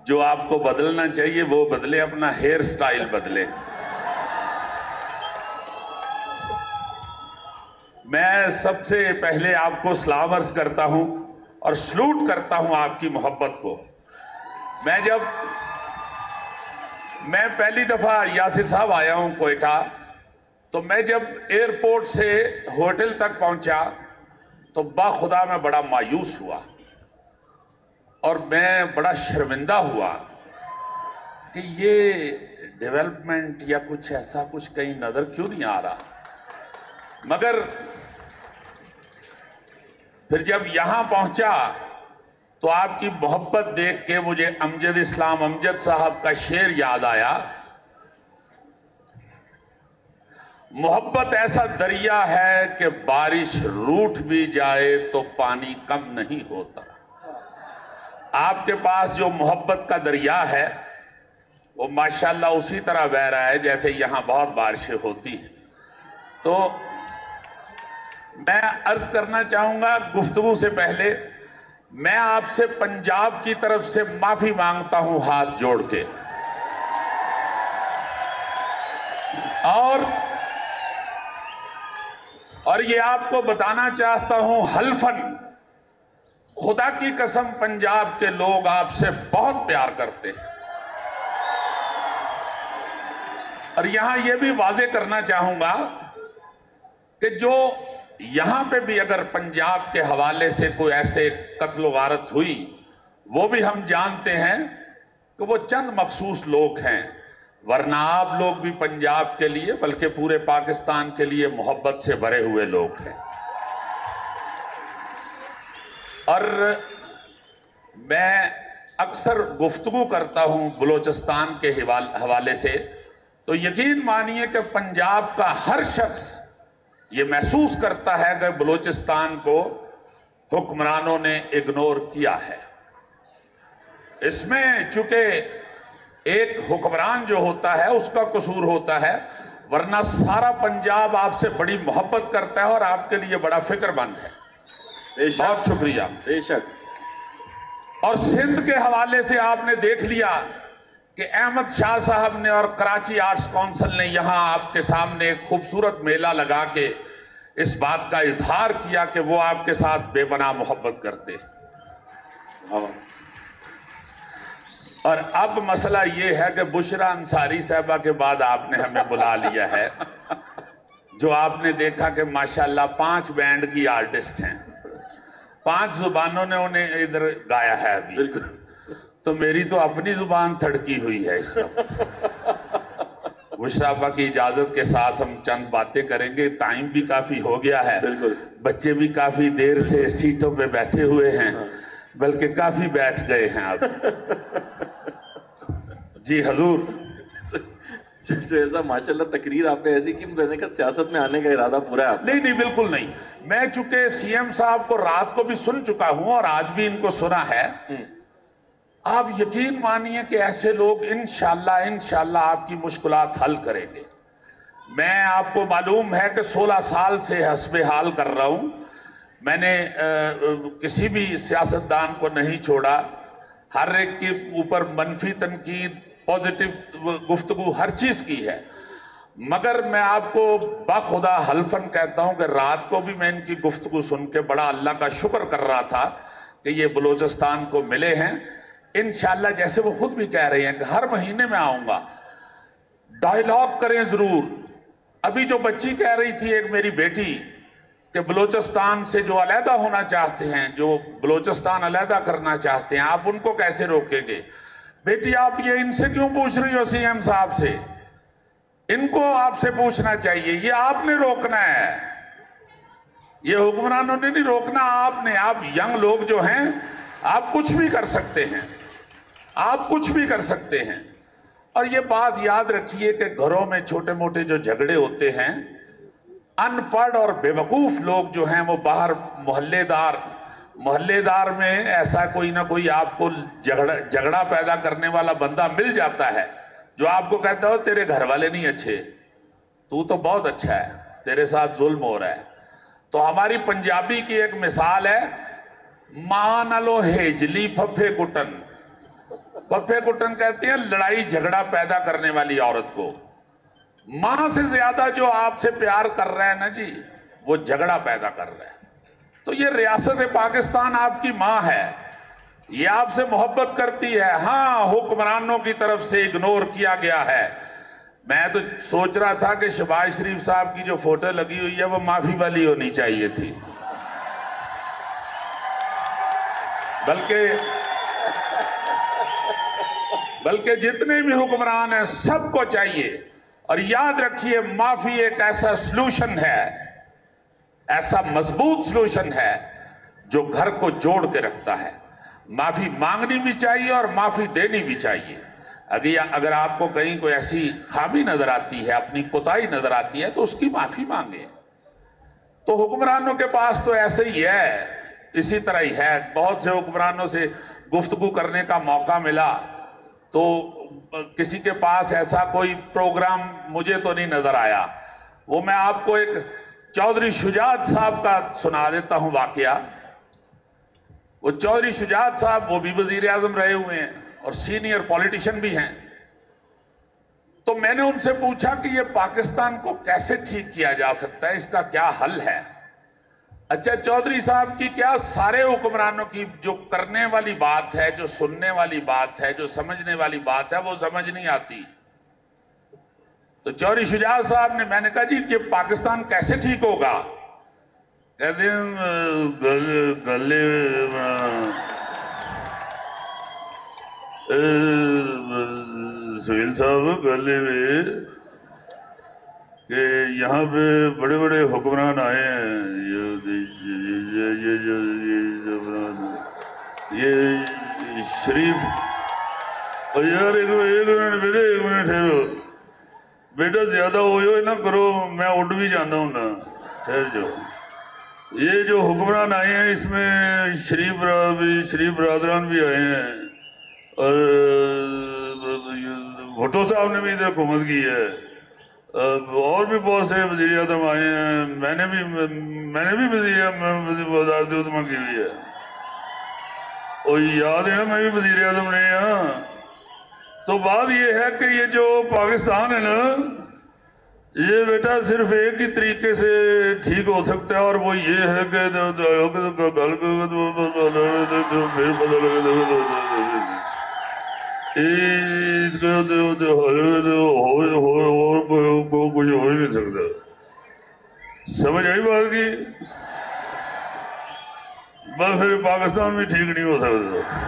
جو آپ کو بدلنا چاہیے وہ بدلے، اپنا ہیئر سٹائل بدلے۔ میں سب سے پہلے آپ کو سلام عرض کرتا ہوں اور سلوٹ کرتا ہوں آپ کی محبت کو۔ میں پہلی دفعہ یاسر صاحب آیا ہوں کوئٹہ، تو میں جب ایئرپورٹ سے ہوٹل تک پہنچا تو باخدا میں بڑا مایوس ہوا اور میں بڑا شرمندہ ہوا کہ یہ ڈیولپمنٹ یا کچھ ایسا کچھ کہیں نظر کیوں نہیں آ رہا۔ مگر پھر جب یہاں پہنچا تو آپ کی محبت دیکھ کے مجھے امجد اسلام امجد صاحب کا شعر یاد آیا، محبت ایسا دریا ہے کہ بارش روٹھ بھی جائے تو پانی کم نہیں ہوتا۔ آپ کے پاس جو محبت کا دریا ہے وہ ماشاءاللہ اسی طرح بہہ رہا ہے جیسے یہاں بہت بارشیں ہوتی ہیں۔ تو میں عرض کرنا چاہوں گا گفتگو سے پہلے، میں آپ سے پنجاب کی طرف سے معافی مانگتا ہوں ہاتھ جوڑ کے، اور یہ آپ کو بتانا چاہتا ہوں حلفاً، خدا کی قسم پنجاب کے لوگ آپ سے بہت پیار کرتے ہیں۔ اور یہاں یہ بھی واضح کرنا چاہوں گا کہ جو یہاں پہ بھی اگر پنجاب کے حوالے سے کوئی ایسے قتل و غارت ہوئی، وہ بھی ہم جانتے ہیں کہ وہ چند مخصوص لوگ ہیں، ورنہ آپ لوگ بھی پنجاب کے لیے بلکہ پورے پاکستان کے لیے محبت سے بھرے ہوئے لوگ ہیں۔ اور میں اکثر گفتگو کرتا ہوں بلوچستان کے حوالے سے، تو یقین مانیے کہ پنجاب کا ہر شخص یہ محسوس کرتا ہے کہ بلوچستان کو حکمرانوں نے اگنور کیا ہے۔ اس میں چونکہ ایک حکمران جو ہوتا ہے اس کا قصور ہوتا ہے، ورنہ سارا پنجاب آپ سے بڑی محبت کرتا ہے اور آپ کے لیے بڑا فکر مند ہے۔ بہت شکریہ۔ بے شک۔ اور سندھ کے حوالے سے آپ نے دیکھ لیا کہ احمد شاہ صاحب نے اور کراچی آرٹس کونسل نے یہاں آپ کے سامنے ایک خوبصورت میلہ لگا کے اس بات کا اظہار کیا کہ وہ آپ کے ساتھ بے پناہ محبت کرتے۔ اور اب مسئلہ یہ ہے کہ بشرا انصاری صاحبہ کے بعد آپ نے ہمیں بلا لیا ہے، جو آپ نے دیکھا کہ ماشاءاللہ 5 بینڈ کی آرٹسٹ ہیں، 5 زبانوں نے انہیں ادھر گایا ہے ابھی، تو میری تو اپنی زبان تھڑکی ہوئی ہے اس وقت۔ بشرا ابا کی اجازت کے ساتھ ہم چند باتیں کریں گے، ٹائم بھی کافی ہو گیا ہے، بچے بھی کافی دیر سے سیٹوں پہ بیٹھے ہوئے ہیں، بلکہ کافی بیٹھ گئے ہیں اب۔ جی حضور۔ ایسا ماشاءاللہ تقریر آپ نے ایسی کی میں نے کہا سیاست میں آنے کا ارادہ پورا ہے۔ نہیں نہیں بالکل نہیں، میں چونکہ سی ایم صاحب کو رات کو بھی سن چکا ہوں اور آج بھی ان کو سنا ہے، آپ یقین مانیے کہ ایسے لوگ انشاءاللہ آپ کی مشکلات حل کریں گے۔ میں آپ کو معلوم ہے کہ 16 سال سے حسب حال کر رہا ہوں، میں نے کسی بھی سیاستدان کو نہیں چھوڑا، ہر ایک کے اوپر منفی تنقید، پوزیٹیو گفتگو ہر چیز کی ہے، مگر میں آپ کو باخدا حلفاً کہتا ہوں کہ رات کو بھی میں ان کی گفتگو سن کے بڑا اللہ کا شکر کر رہا تھا کہ یہ بلوچستان کو ملے ہیں۔ انشاءاللہ جیسے وہ خود بھی کہہ رہے ہیں کہ ہر مہینے میں آؤں گا، ڈائیلاگ کریں ضرور۔ ابھی جو بچی کہہ رہی تھی ایک میری بیٹی کہ بلوچستان سے جو علیحدہ ہونا چاہتے ہیں، جو بلوچستان علیحدہ کرنا چاہتے ہیں، آپ ان کو کیسے روکیں گے؟ بیٹی آپ یہ ان سے کیوں پوچھ رہی ہو سی ایم صاحب سے؟ ان کو آپ سے پوچھنا چاہیے، یہ آپ نے روکنا ہے، یہ حکمرانوں نے نہیں روکنا، آپ نے۔ آپ ینگ لوگ جو ہیں آپ کچھ بھی کر سکتے ہیں، آپ کچھ بھی کر سکتے ہیں۔ اور یہ بات یاد رکھیے کہ گھروں میں چھوٹے موٹے جو جھگڑے ہوتے ہیں، ان پڑھ اور بے وقوف لوگ جو ہیں وہ باہر محلے دار میں ایسا کوئی نہ کوئی آپ کو جھگڑا پیدا کرنے والا بندہ مل جاتا ہے، جو آپ کو کہتا ہو تیرے گھر والے نہیں اچھے، تو بہت اچھا ہے، تیرے ساتھ ظلم ہو رہا ہے۔ تو ہماری پنجابی کی ایک مثال ہے، ماں نالو ہیجلی پھپھے کٹن، پپے کٹن کہتے ہیں لڑائی جھگڑا پیدا کرنے والی عورت کو. ماں سے زیادہ جو آپ سے پیار کر رہا ہے نا جی، وہ جھگڑا پیدا کر رہا ہے. تو یہ ریاست پاکستان آپ کی ماں ہے، یہ آپ سے محبت کرتی ہے. ہاں حکمرانوں کی طرف سے اگنور کیا گیا ہے. میں تو سوچ رہا تھا کہ شہباز شریف صاحب کی جو فوٹو لگی ہوئی ہے وہ معافی والی ہونی چاہیے تھی، بلکہ جتنے بھی حکمران ہیں سب کو چاہیے. اور یاد رکھیے معافی ایک ایسا سلوشن ہے، ایسا مضبوط سلوشن ہے جو گھر کو جوڑ کے رکھتا ہے. معافی مانگنی بھی چاہیے اور معافی دینی بھی چاہیے. اگر آپ کو کہیں کوئی ایسی خامی نظر آتی ہے، اپنی کوتاہی نظر آتی ہے تو اس کی معافی مانگیں. تو حکمرانوں کے پاس تو ایسے ہی ہے، اسی طرح ہی ہے. بہت سے حکمرانوں سے گفتگو کرنے کا موقع ملا تو کسی کے پاس ایسا کوئی پروگرام مجھے تو نہیں نظر آیا. وہ میں آپ کو ایک چودھری شجاعت صاحب کا سنا دیتا ہوں واقعہ. وہ چودھری شجاعت صاحب وہ بھی وزیر اعظم رہے ہوئے ہیں اور سینئر پولیٹیشن بھی ہیں. تو میں نے ان سے پوچھا کہ یہ پاکستان کو کیسے ٹھیک کیا جا سکتا ہے، اس کا کیا حل ہے؟ اچھا چودھری صاحب کی کیا سارے حکمرانوں کی جو کرنے والی بات ہے، جو سننے والی بات ہے، جو سمجھنے والی بات ہے وہ سمجھ نہیں آتی. تو چودھری شجاعت صاحب نے، میں نے کہا جی کہ پاکستان کیسے ٹھیک ہوگا؟ کہتے ہیں گلے سہیل صاحب گلے میں کہ یہاں پہ بڑے بڑے حکمران آئے ہیں، یہ شریف. اور یار ایک منٹ بیٹے، ایک منٹ ٹھہرو بیٹا، زیادہ ہوئے نہ کرو، میں اٹھ بھی جانا ہوں نا، ٹھہر جاؤ. یہ جو حکمران آئے ہیں اس میں شریف برادران بھی آئے ہیں اور بھٹو صاحب نے بھی ادھر حکومت کی ہے، اور بھی بہت سے وزیر اعظم آئے ہیں. میں نے بھی وزیر وزارت عظمیٰ کی ہوئی ہے، اور یاد ہے نا میں بھی وزیر اعظم رہے ہاں. تو بات یہ ہے کہ یہ جو پاکستان ہے نا، یہ بیٹا صرف ایک ہی طریقے سے ٹھیک ہو سکتا ہے، اور وہ یہ ہے کہ کچھ ہو ہی نہیں سکتا. سمجھ آئی بات کی؟ بس پھر پاکستان بھی ٹھیک نہیں ہو سکتا.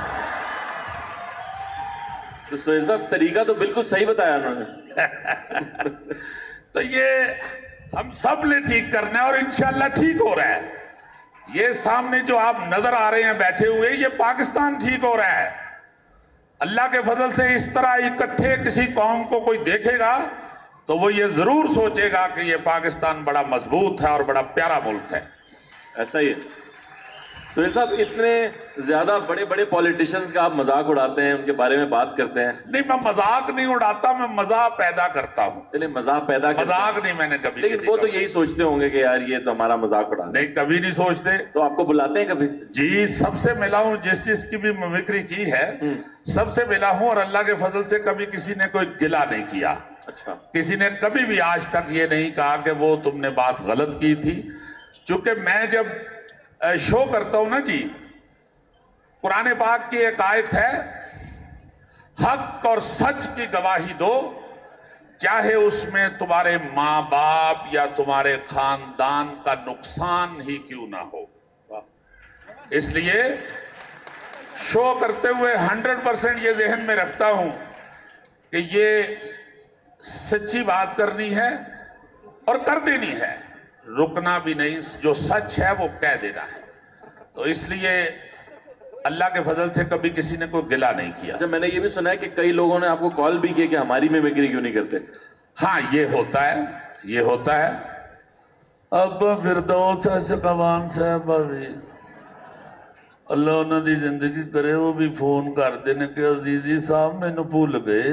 تو سہیل صاحب طریقہ تو بالکل صحیح بتایا انہوں نے. تو یہ ہم سب نے ٹھیک کرنا ہے اور انشاءاللہ ٹھیک ہو رہا ہے. یہ سامنے جو آپ نظر آ رہے ہیں بیٹھے ہوئے، یہ پاکستان ٹھیک ہو رہا ہے. اللہ کے فضل سے اس طرح اکٹھے کسی قوم کو کوئی دیکھے گا تو وہ یہ ضرور سوچے گا کہ یہ پاکستان بڑا مضبوط ہے اور بڑا پیارا ملک ہے. ایسا ہی ہے. سہیل صاحب اتنے زیادہ بڑے بڑے پولیٹیشنز کا آپ مذاق اڑاتے ہیں، ان کے بارے میں بات کرتے ہیں. نہیں، میں مذاق نہیں اڑاتا، میں مزاح پیدا کرتا ہوں. چلے مذاق پیدا کرتے ہیں، مذاق نہیں میں نے کبھی. لیکن وہ تو یہی سوچتے ہوں گے کہ یار یہ تو ہمارا مذاق اڑا. نہیں، کبھی نہیں سوچتے. تو آپ کو بلاتے ہیں کبھی؟ جی، سب سے ملا ہوں، جس کی بھی ممکری کی ہے سب سے ملا ہوں، اور اللہ کے فضل سے کبھی کسی نے کوئی گلہ نہیں کیا. اچھا. کسی نے کبھی بھی آج تک یہ نہیں کہا کہ وہ تم نے بات غلط کی تھی. چونکہ میں جب شو کرتا ہوں نا جی، قرآن پاک کی ایک آیت ہے، حق اور سچ کی گواہی دو، چاہے اس میں تمہارے ماں باپ یا تمہارے خاندان کا نقصان ہی کیوں نہ ہو. اس لیے شو کرتے ہوئے 100% یہ ذہن میں رکھتا ہوں کہ یہ سچی بات کرنی ہے اور کر دینی ہے، رکنا بھی نہیں، جو سچ ہے وہ کہہ دینا ہے. تو اس لیے اللہ کے فضل سے کبھی کسی نے کوئی گلہ نہیں کیا. اچھا، میں نے یہ بھی سنا ہے کہ کئی لوگوں نے آپ کو کال بھی کیا کہ ہماری میمکری کیوں نہیں کرتے. ہاں، یہ ہوتا ہے، یہ ہوتا ہے. اب فردوس شقوان صاحب بھی اللہ انہوں دی زندگی کرے، وہ بھی فون کر دینے کہ عزیزی صاحب مینوں بھول گئے.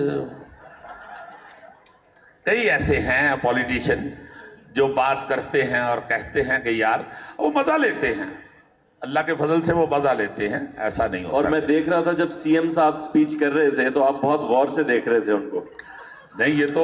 کئی ایسے ہیں پولیٹیشین جو بات کرتے ہیں اور کہتے ہیں کہ یار وہ مزہ لیتے ہیں. اللہ کے فضل سے وہ مزہ لیتے ہیں, ایسا نہیں ہوتا. اور میں دیکھ رہا تھا جب سی ایم صاحب سپیچ کر رہے تھے تو آپ بہت غور سے دیکھ رہے تھے ان کو. نہیں, یہ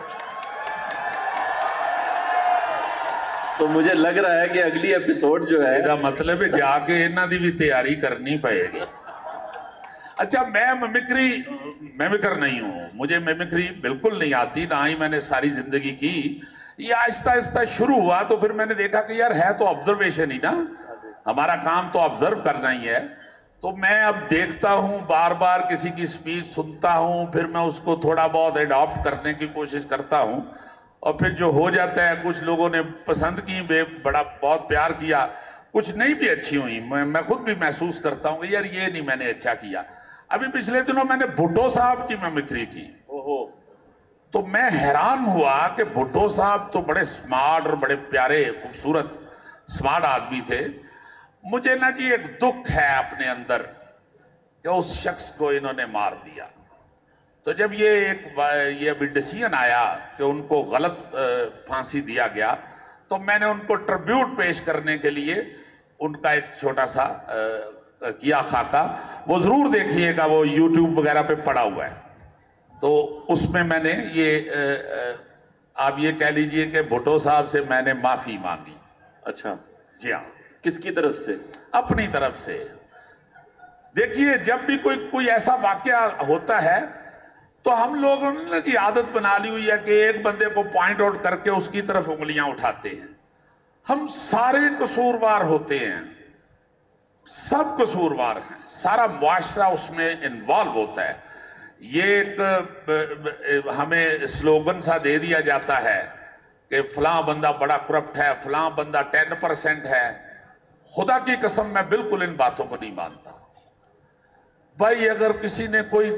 تو مجھے لگ رہا ہے کہ اگلی ایپیسوڈ جو ہے یہ مطلب ہے جا کے انہاں دی بھی تیاری کرنی پڑے گی. اچھا, میں میمکر نہیں ہوں, مجھے میمکری بالکل نہیں آتی, نہ ہی میں نے ساری زندگی کی. یہ آہستہ آہستہ شروع ہوا تو پھر میں نے دیکھا کہ یار ہے تو آبزرویشن ہی نا, ہمارا کام تو آبزرو کرنا ہی ہے. تو میں اب دیکھتا ہوں, بار بار کسی کی سپیچ سنتا ہوں, پھر میں اس کو تھوڑا بہت ایڈاپٹ کرنے کی کوشش کرتا ہوں, اور پھر جو ہو جاتا ہے, کچھ لوگوں نے پسند کی, بہت پیار کیا, کچھ نہیں بھی اچھی ہوئی, میں خود بھی محسوس کرتا ہوں کہ یار یہ نہیں میں نے اچھا کیا. ابھی پچھلے دنوں میں نے بھٹو صاحب کی میمکری کی, تو میں حیران ہوا کہ بھٹو صاحب تو بڑے سمارٹ اور بڑے پیارے خوبصورت سمارٹ آدمی تھے. مجھے نا جی ایک دکھ ہے اپنے اندر کہ اس شخص کو انہوں نے مار دیا. تو جب یہ ابھی ڈیسیژن آیا کہ ان کو غلط پھانسی دیا گیا, تو میں نے ان کو ٹربیوٹ پیش کرنے کے لیے ان کا ایک چھوٹا سا کیا خاکہ, وہ ضرور دیکھیے گا, وہ یوٹیوب وغیرہ پہ پڑا ہوا ہے. تو اس میں میں نے یہ آپ یہ کہہ لیجئے کہ بھٹو صاحب سے میں نے معافی مانگی. اچھا, جی ہاں. کس کی طرف سے؟ اپنی طرف سے. دیکھیے, جب بھی کوئی ایسا واقعہ ہوتا ہے تو ہم لوگوں نے جی عادت بنا لی ہوئی ہے کہ ایک بندے کو پوائنٹ آؤٹ کر کے اس کی طرف انگلیاں اٹھاتے ہیں. ہم سارے قصوروار ہوتے ہیں, سب قصوروار ہیں, سارا معاشرہ اس میں انوالو ہوتا ہے. یہ ایک ہمیں سلوگن سا دے دیا جاتا ہے کہ فلاں بندہ بڑا کرپٹ ہے, فلاں بندہ 10% ہے. خدا کی قسم میں بالکل ان باتوں کو نہیں مانتا. بھائی اگر کسی نے کوئی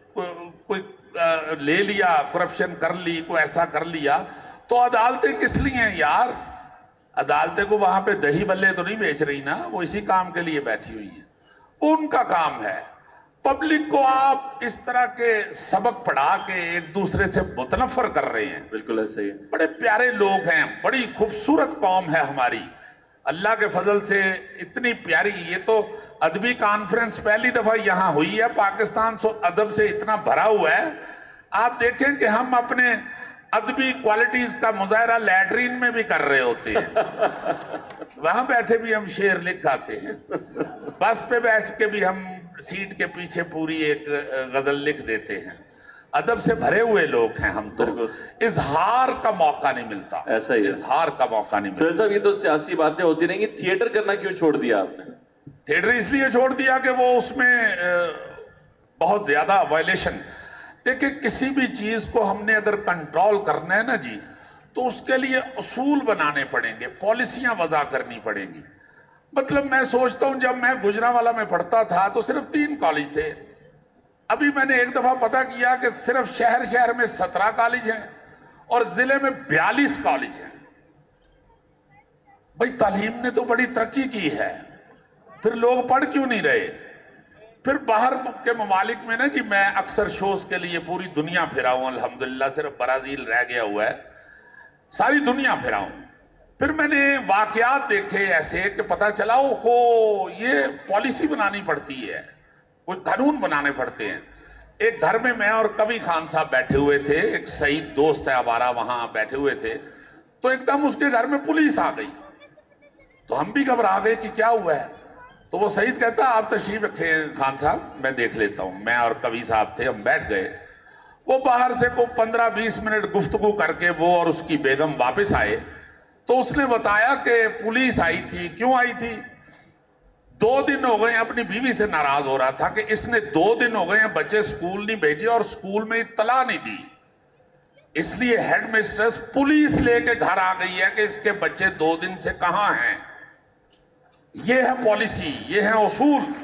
لے لیا, کرپشن کر لی, کوئی ایسا کر لیا, تو عدالتیں کس لیے ہیں یار؟ عدالتیں کو وہاں پہ دہی بلے تو نہیں بیچ رہی نا, وہ اسی کام کے لیے بیٹھی ہوئی ہیں, ان کا کام ہے. پبلک کو آپ اس طرح کے سبق پڑھا کے ایک دوسرے سے متنفر کر رہے ہیں. بالکل ایسا ہی ہے. بڑے پیارے لوگ ہیں, بڑی خوبصورت قوم ہے ہماری, اللہ کے فضل سے اتنی پیاری. یہ تو ادبی کانفرنس پہلی دفعہ یہاں ہوئی ہے, پاکستان ادب سے اتنا بھرا ہوا ہے. آپ دیکھیں کہ ہم اپنے ادبی کوالٹیز کا مظاہرہ لیٹرین میں بھی کر رہے ہوتے ہیں. وہاں بیٹھے بھی ہم شعر لکھ آتے ہیں, بس پہ بیٹھ کے بھی ہم سیٹ کے پیچھے پوری ایک غزل لکھ دیتے ہیں. ادب سے بھرے ہوئے لوگ ہیں ہم, تو اظہار کا موقع نہیں ملتا. ایسا ہی ہے, اظہار کا موقع نہیں ملتا. صاحب, یہ تو سیاسی باتیں ہوتی رہیں گی, تھیٹر کرنا کیوں چھوڑ دیا آپ نے؟ تھیٹر اس لیے چھوڑ دیا کہ وہ اس میں بہت زیادہ وائلیشن. دیکھیں, کسی بھی چیز کو ہم نے اگر کنٹرول کرنا ہے نا جی, تو اس کے لیے اصول بنانے پڑیں گے, پالیسیاں وضع کرنی پڑیں گی. مطلب میں سوچتا ہوں, جب میں گجرانوالہ میں پڑھتا تھا تو صرف 3 کالج تھے. ابھی میں نے ایک دفعہ پتہ کیا کہ صرف شہر میں 17 کالج ہیں اور ضلع میں 42 کالج ہیں. بھئی تعلیم نے تو بڑی ترقی کی ہے, پھر لوگ پڑھ کیوں نہیں رہے؟ پھر باہر کے ممالک میں نا جی, میں اکثر شوز کے لیے پوری دنیا پھرا ہوں الحمدللہ, صرف برازیل رہ گیا ہوا ہے, ساری دنیا پھرا ہوں. پھر میں نے واقعات دیکھے ایسے کہ پتہ چلا یہ پالیسی بنانی پڑتی ہے, کوئی قانون بنانے پڑتے ہیں. ایک گھر میں اور کبھی خان صاحب بیٹھے ہوئے تھے, ایک سعید دوست ہے ہمارا, وہاں بیٹھے ہوئے تھے, تو ایک دم اس کے گھر میں پولیس آ گئی. تو ہم بھی گھبرا گئے کہ کیا ہوا ہے. تو وہ سعید کہتا, آپ تشریف رکھیں خان صاحب, میں دیکھ لیتا ہوں. میں اور کبھی صاحب تھے, ہم بیٹھ گئے. وہ باہر سے 15-20 منٹ گفتگو کر کے وہ اور اس کی بیگم واپس آئے. تو اس نے بتایا کہ پولیس آئی تھی. کیوں آئی تھی؟ 2 دن ہو گئے, اپنی بیوی سے ناراض ہو رہا تھا کہ اس نے 2 دن ہو گئے ہیں بچے سکول نہیں بھیجے اور سکول میں اطلاع نہیں دی, اس لیے ہیڈ مسٹرس پولیس لے کے گھر آ گئی ہے کہ اس کے بچے 2 دن سے کہاں ہیں. یہ ہے پالیسی, یہ ہے اصول.